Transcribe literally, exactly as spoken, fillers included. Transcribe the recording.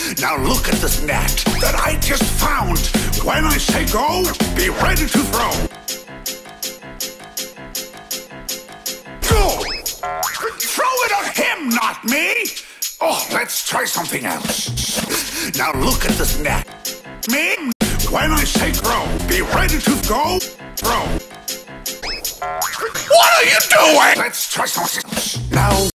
Now look at this net that I just found. When I say go, be ready to throw. Go! Throw it at him, not me! Oh, let's try something else. Now look at this net. Me? When I say throw, be ready to go. Throw. What are you doing? Let's try something else. Now